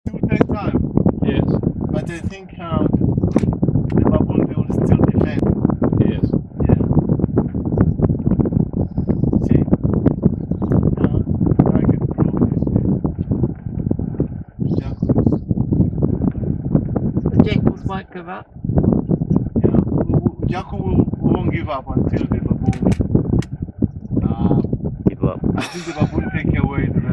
It will take time. Yes. But I think the baboon will still defend. Yes. Yeah. See? I can prove this. Jackals. The jackals won't give up. Yeah. Jackal won't give up until the baboon. Give up. I think the baboon take away the